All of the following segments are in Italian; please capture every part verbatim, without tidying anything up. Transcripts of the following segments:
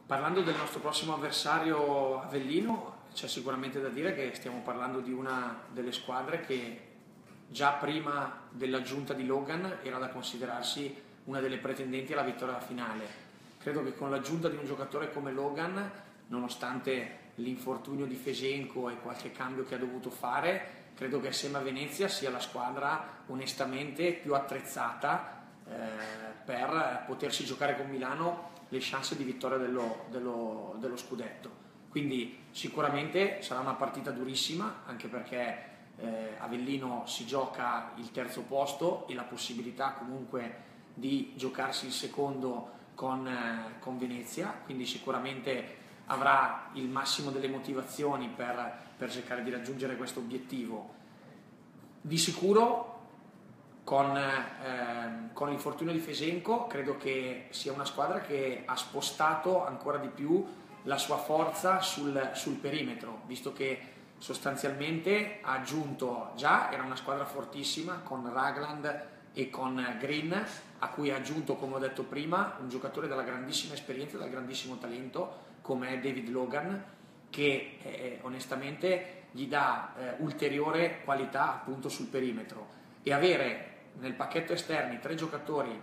Parlando del nostro prossimo avversario Avellino, c'è sicuramente da dire che stiamo parlando di una delle squadre che già prima dell'aggiunta di Logan era da considerarsi una delle pretendenti alla vittoria finale. Credo che con l'aggiunta di un giocatore come Logan, nonostante l'infortunio di Fesenko e qualche cambio che ha dovuto fare, credo che assieme a Venezia sia la squadra onestamente più attrezzata eh, per potersi giocare con Milano le chance di vittoria dello, dello, dello scudetto. Quindi sicuramente sarà una partita durissima, anche perché eh, Avellino si gioca il terzo posto e la possibilità comunque di giocarsi il secondo con, eh, con Venezia, quindi sicuramente avrà il massimo delle motivazioni per, per cercare di raggiungere questo obiettivo. Di sicuro con, eh, con l'infortunio di Fesenko credo che sia una squadra che ha spostato ancora di più la sua forza sul, sul perimetro, visto che sostanzialmente ha aggiunto, già era una squadra fortissima con Ragland e con Green, a cui ha aggiunto, come ho detto prima, un giocatore dalla grandissima esperienza e dal grandissimo talento come è David Logan, che eh, onestamente gli dà eh, ulteriore qualità appunto sul perimetro. E avere nel pacchetto esterni tre giocatori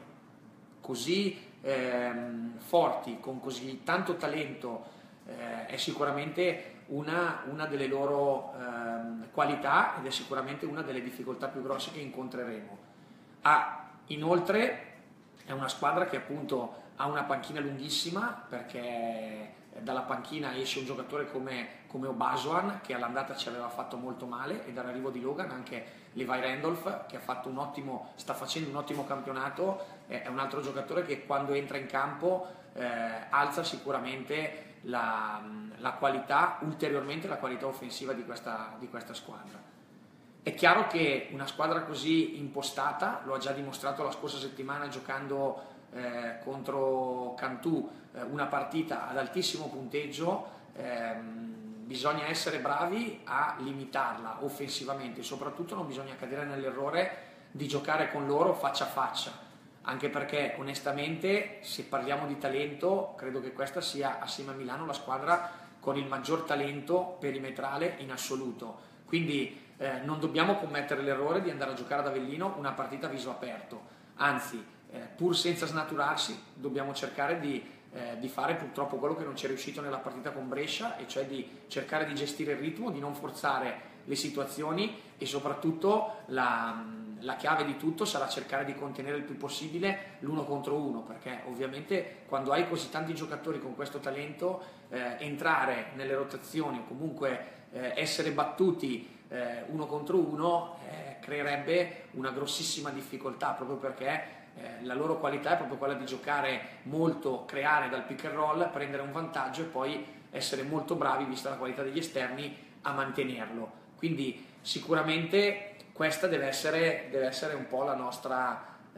così ehm, forti, con così tanto talento, eh, è sicuramente una, una delle loro ehm, qualità ed è sicuramente una delle difficoltà più grosse che incontreremo. Ah, inoltre è una squadra che appunto ha una panchina lunghissima, perché dalla panchina esce un giocatore come, come Obasuan, che all'andata ci aveva fatto molto male, e dall'arrivo di Logan anche Levi Randolph, che ha fatto un ottimo, sta facendo un ottimo campionato, è un altro giocatore che quando entra in campo eh, alza sicuramente la, la qualità, ulteriormente la qualità offensiva di questa, di questa squadra. È chiaro che una squadra così impostata, lo ha già dimostrato la scorsa settimana giocando eh, contro Cantù, eh, una partita ad altissimo punteggio, ehm, bisogna essere bravi a limitarla offensivamente, soprattutto non bisogna cadere nell'errore di giocare con loro faccia a faccia, anche perché onestamente, se parliamo di talento, credo che questa sia assieme a Milano la squadra con il maggior talento perimetrale in assoluto. Quindi eh, non dobbiamo commettere l'errore di andare a giocare ad Avellino una partita a viso aperto, anzi eh, pur senza snaturarsi dobbiamo cercare di, eh, di fare purtroppo quello che non ci è riuscito nella partita con Brescia, e cioè di cercare di gestire il ritmo, di non forzare le situazioni, e soprattutto la, la chiave di tutto sarà cercare di contenere il più possibile l'uno contro uno, perché ovviamente quando hai così tanti giocatori con questo talento, eh, entrare nelle rotazioni o comunque eh, essere battuti eh, uno contro uno eh, creerebbe una grossissima difficoltà, proprio perché eh, la loro qualità è proprio quella di giocare molto, creare dal pick and roll, prendere un vantaggio e poi essere molto bravi, vista la qualità degli esterni, a mantenerlo. Quindi sicuramente questa deve essere, deve essere un po' la nostra, eh,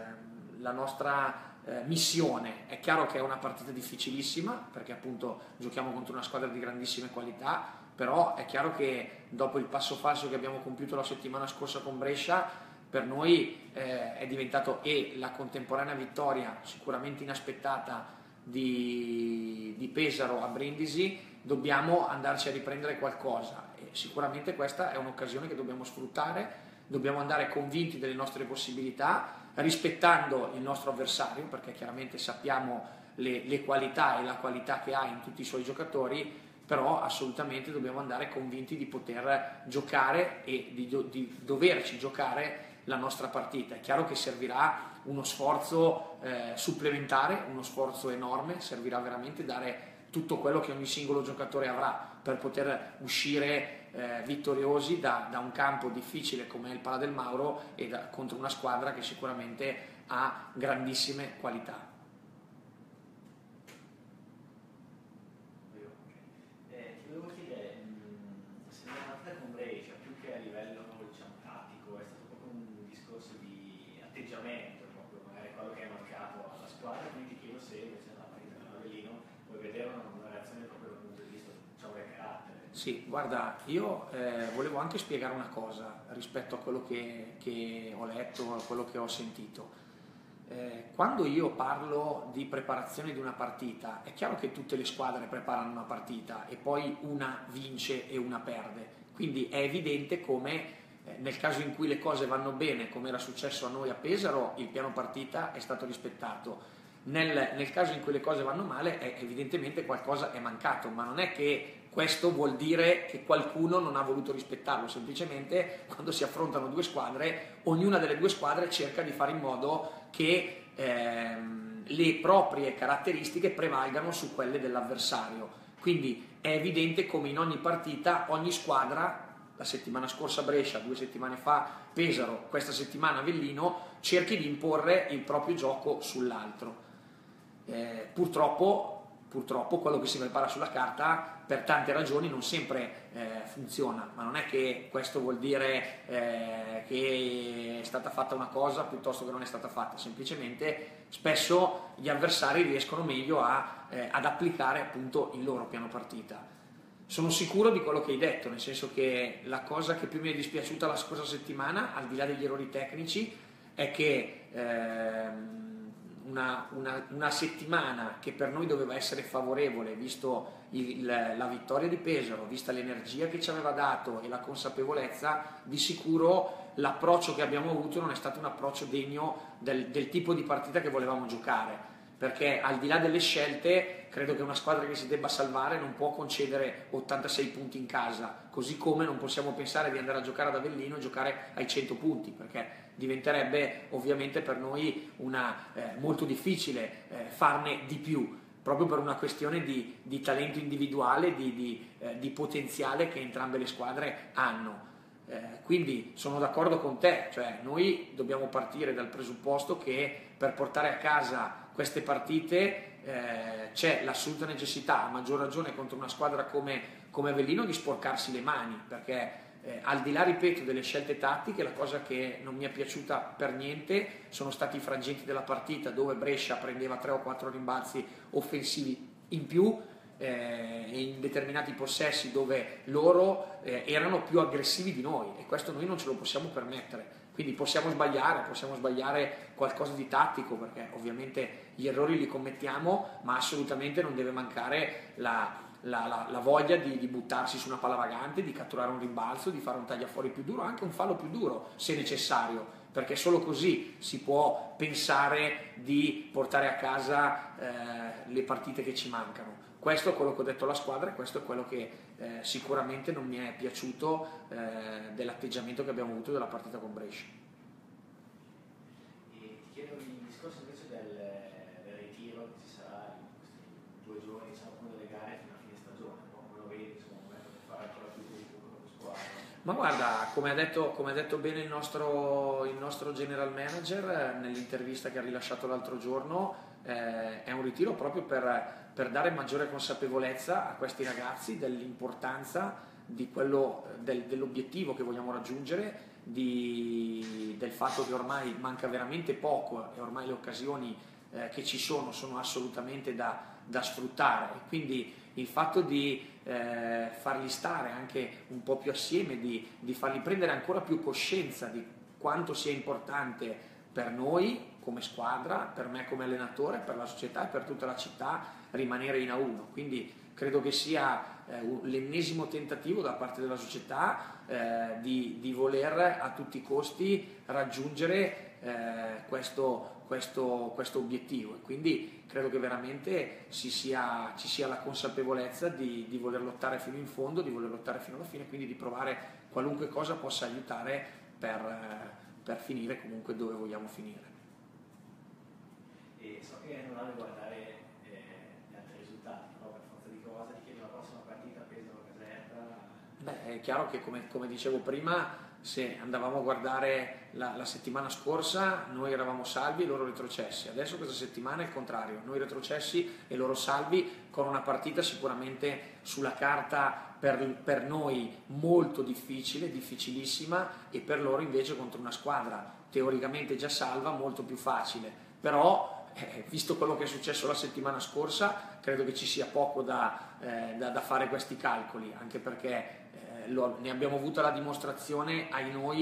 la nostra eh, missione. È chiaro che è una partita difficilissima, perché appunto giochiamo contro una squadra di grandissime qualità, però è chiaro che dopo il passo falso che abbiamo compiuto la settimana scorsa con Brescia, per noi eh, è diventato e la contemporanea vittoria sicuramente inaspettata di, di Pesaro a Brindisi, dobbiamo andarci a riprendere qualcosa, e sicuramente questa è un'occasione che dobbiamo sfruttare, dobbiamo andare convinti delle nostre possibilità, rispettando il nostro avversario, perché chiaramente sappiamo le, le qualità e la qualità che ha in tutti i suoi giocatori, però assolutamente dobbiamo andare convinti di poter giocare e di, do, di doverci giocare la nostra partita. È chiaro che servirà uno sforzo eh, supplementare, uno sforzo enorme, servirà veramente dare tutto quello che ogni singolo giocatore avrà per poter uscire eh, vittoriosi da, da un campo difficile come il Pala del Mauro e da, contro una squadra che sicuramente ha grandissime qualità. Eh, ti volevo chiedere, mh, se nella partita con Brescia, più che a livello diciamo, tattico, è stato proprio un discorso di atteggiamento, proprio, magari quello che è mancato alla squadra, quindi ti chiedo se invece nella partita con Avellino vuoi vedere una, una reazione proprio dal punto di vista diciamo, del carattere. Sì, guarda, io eh, volevo anche spiegare una cosa rispetto a quello che, che ho letto, a quello che ho sentito. Eh, quando io parlo di preparazione di una partita, è chiaro che tutte le squadre preparano una partita e poi una vince e una perde, quindi è evidente come eh, nel caso in cui le cose vanno bene, come era successo a noi a Pesaro, il piano partita è stato rispettato. Nel, nel caso in cui le cose vanno male, è, evidentemente qualcosa è mancato, ma non è che questo vuol dire che qualcuno non ha voluto rispettarlo, semplicemente quando si affrontano due squadre, ognuna delle due squadre cerca di fare in modo che ehm, le proprie caratteristiche prevalgano su quelle dell'avversario. Quindi è evidente come in ogni partita, ogni squadra, la settimana scorsa Brescia, due settimane fa Pesaro, questa settimana Avellino, cerchi di imporre il proprio gioco sull'altro. Eh, purtroppo Purtroppo quello che si prepara sulla carta per tante ragioni non sempre eh, funziona, ma non è che questo vuol dire eh, che è stata fatta una cosa piuttosto che non è stata fatta, semplicemente spesso gli avversari riescono meglio a, eh, ad applicare appunto il loro piano partita. Sono sicuro di quello che hai detto, nel senso che la cosa che più mi è dispiaciuta la scorsa settimana, al di là degli errori tecnici, è che ehm, Una, una, una settimana che per noi doveva essere favorevole, visto il, la vittoria di Pesaro, vista l'energia che ci aveva dato e la consapevolezza, di sicuro l'approccio che abbiamo avuto non è stato un approccio degno del, del tipo di partita che volevamo giocare, perché al di là delle scelte credo che una squadra che si debba salvare non può concedere ottantasei punti in casa, così come non possiamo pensare di andare a giocare ad Avellino e giocare ai cento punti, perché diventerebbe ovviamente per noi una, eh, molto difficile eh, farne di più, proprio per una questione di, di talento individuale, di, di, eh, di potenziale che entrambe le squadre hanno. Eh, quindi sono d'accordo con te, cioè noi dobbiamo partire dal presupposto che per portare a casa queste partite eh, c'è l'assoluta necessità, a maggior ragione contro una squadra come, come Avellino, di sporcarsi le mani, perché Eh, al di là, ripeto, delle scelte tattiche, la cosa che non mi è piaciuta per niente sono stati i frangenti della partita dove Brescia prendeva tre o quattro rimbalzi offensivi in più eh, in determinati possessi dove loro eh, erano più aggressivi di noi, e questo noi non ce lo possiamo permettere. Quindi possiamo sbagliare, possiamo sbagliare qualcosa di tattico, perché ovviamente gli errori li commettiamo, ma assolutamente non deve mancare la La, la, la voglia di, di buttarsi su una palla vagante, di catturare un rimbalzo, di fare un tagliafuori più duro, anche un fallo più duro se necessario, perché solo così si può pensare di portare a casa eh, le partite che ci mancano. Questo è quello che ho detto alla squadra e questo è quello che eh, sicuramente non mi è piaciuto eh, dell'atteggiamento che abbiamo avuto della partita con Brescia. E ti chiedo il discorso invece del, del ritiro che ci sarà in questi due giorni, diciamo, come delle gare fino a fine stagione, come lo vedi, insomma, un momento per fare ancora più gruppo con la squadra. Ma guarda, come ha detto, come ha detto bene il nostro, il nostro general manager nell'intervista che ha rilasciato l'altro giorno, eh, è un ritiro proprio per, per dare maggiore consapevolezza a questi ragazzi dell'importanza di quello, del, dell'obiettivo che vogliamo raggiungere, di, del fatto che ormai manca veramente poco e ormai le occasioni eh, che ci sono sono assolutamente da, da sfruttare, e quindi il fatto di eh, farli stare anche un po' più assieme, di, di farli prendere ancora più coscienza di quanto sia importante per noi come squadra, per me come allenatore, per la società e per tutta la città rimanere in A uno. Quindi credo che sia eh, l'ennesimo tentativo da parte della società eh, di, di voler a tutti i costi raggiungere eh, questo, questo, questo obiettivo, e quindi credo che veramente ci sia, ci sia la consapevolezza di, di voler lottare fino in fondo, di voler lottare fino alla fine, quindi di provare qualunque cosa possa aiutare per, per finire comunque dove vogliamo finire. E so che non hai guardare eh, gli altri risultati, però per forza di cose ti chiedo la prossima partita Pesaro-Caserta. Beh, è chiaro che come, come dicevo prima, se andavamo a guardare la, la settimana scorsa noi eravamo salvi e loro retrocessi, adesso questa settimana è il contrario, noi retrocessi e loro salvi, con una partita sicuramente sulla carta per, per noi molto difficile, difficilissima, e per loro invece contro una squadra teoricamente già salva molto più facile, però eh, visto quello che è successo la settimana scorsa credo che ci sia poco da, eh, da, da fare questi calcoli, anche perché Lo, ne abbiamo avuta la dimostrazione ai noi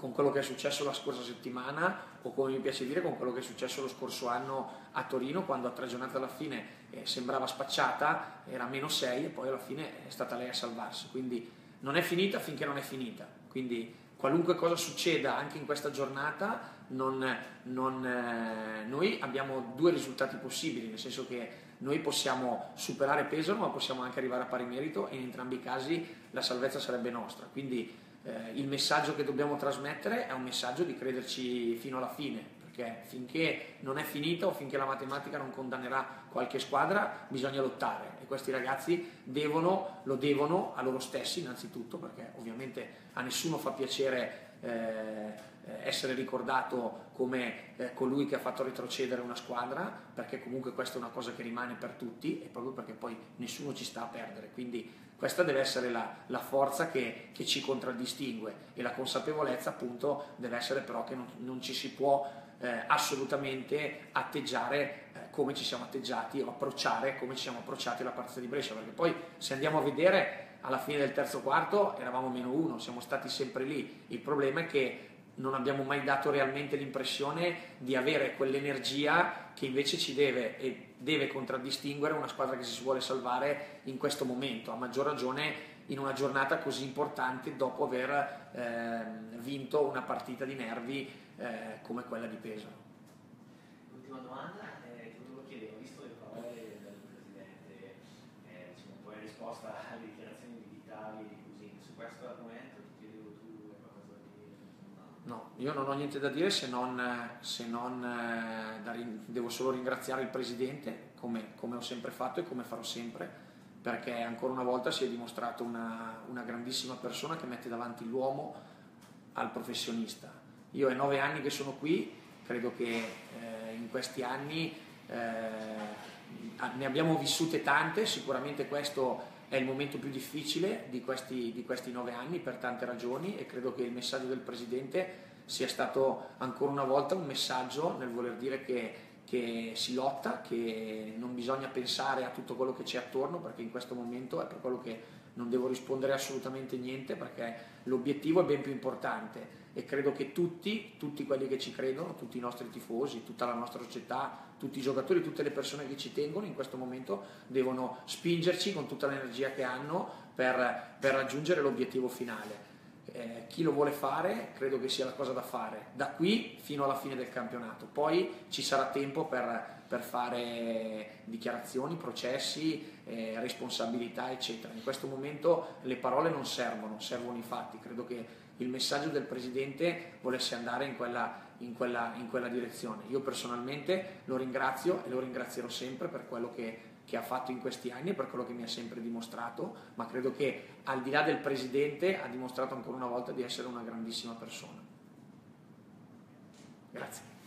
con quello che è successo la scorsa settimana, o come mi piace dire con quello che è successo lo scorso anno a Torino, quando a tre giornate alla fine eh, sembrava spacciata, era meno sei e poi alla fine è stata lei a salvarsi. Quindi non è finita finché non è finita, quindi qualunque cosa succeda anche in questa giornata, non, non, eh, noi abbiamo due risultati possibili, nel senso che noi possiamo superare Pesaro, ma possiamo anche arrivare a pari merito, e in entrambi i casi la salvezza sarebbe nostra. Quindi eh, il messaggio che dobbiamo trasmettere è un messaggio di crederci fino alla fine, perché finché non è finita o finché la matematica non condannerà qualche squadra, bisogna lottare, e questi ragazzi devono, lo devono a loro stessi innanzitutto, perché ovviamente a nessuno fa piacere eh, essere ricordato come eh, colui che ha fatto retrocedere una squadra, perché comunque questa è una cosa che rimane per tutti, e proprio perché poi nessuno ci sta a perdere. Quindi questa deve essere la, la forza che, che ci contraddistingue, e la consapevolezza appunto deve essere però che non, non ci si può eh, assolutamente atteggiare eh, come ci siamo atteggiati, o approcciare come ci siamo approcciati alla partita di Brescia, perché poi se andiamo a vedere alla fine del terzo quarto eravamo meno uno, siamo stati sempre lì. Il problema è che non abbiamo mai dato realmente l'impressione di avere quell'energia che invece ci deve e deve contraddistinguere una squadra che si vuole salvare in questo momento, a maggior ragione in una giornata così importante, dopo aver eh, vinto una partita di nervi eh, come quella di Pesaro. L'ultima domanda, eh, ti volevo chiedere, ho visto le parole del Presidente, eh, diciamo, un po' in risposta alle dichiarazioni di Vitali e di Cusini, su questo argomento ti chiedevo tu qualcosa da dire? No, io non ho niente da dire, se non, se non eh, da, devo solo ringraziare il Presidente, come, come ho sempre fatto e come farò sempre, perché ancora una volta si è dimostrato una, una grandissima persona che mette davanti l'uomo al professionista. Io è nove anni che sono qui, credo che eh, in questi anni eh, ne abbiamo vissute tante, sicuramente questo è il momento più difficile di questi, di questi nove anni per tante ragioni, e credo che il messaggio del Presidente sia stato ancora una volta un messaggio nel voler dire che, che si lotta, che non bisogna pensare a tutto quello che c'è attorno, perché in questo momento è per quello che non devo rispondere assolutamente niente, perché l'obiettivo è ben più importante, e credo che tutti, tutti quelli che ci credono, tutti i nostri tifosi, tutta la nostra società, tutti i giocatori, tutte le persone che ci tengono in questo momento devono spingerci con tutta l'energia che hanno per, per raggiungere l'obiettivo finale. Eh, chi lo vuole fare credo che sia la cosa da fare da qui fino alla fine del campionato, poi ci sarà tempo per, per fare dichiarazioni, processi, eh, responsabilità eccetera. In questo momento le parole non servono, servono i fatti. Credo che il messaggio del Presidente volesse andare in quella, in quella, in quella direzione. Io personalmente lo ringrazio e lo ringrazierò sempre per quello che, che ha fatto in questi anni e per quello che mi ha sempre dimostrato, ma credo che al di là del Presidente ha dimostrato ancora una volta di essere una grandissima persona. Grazie.